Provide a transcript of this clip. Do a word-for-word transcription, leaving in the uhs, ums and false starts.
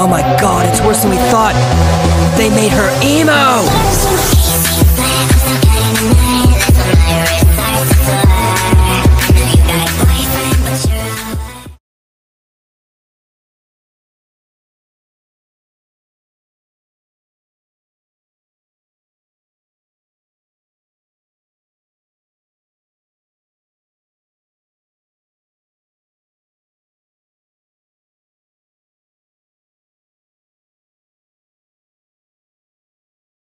Oh my god, it's worse than we thought. They made her emo!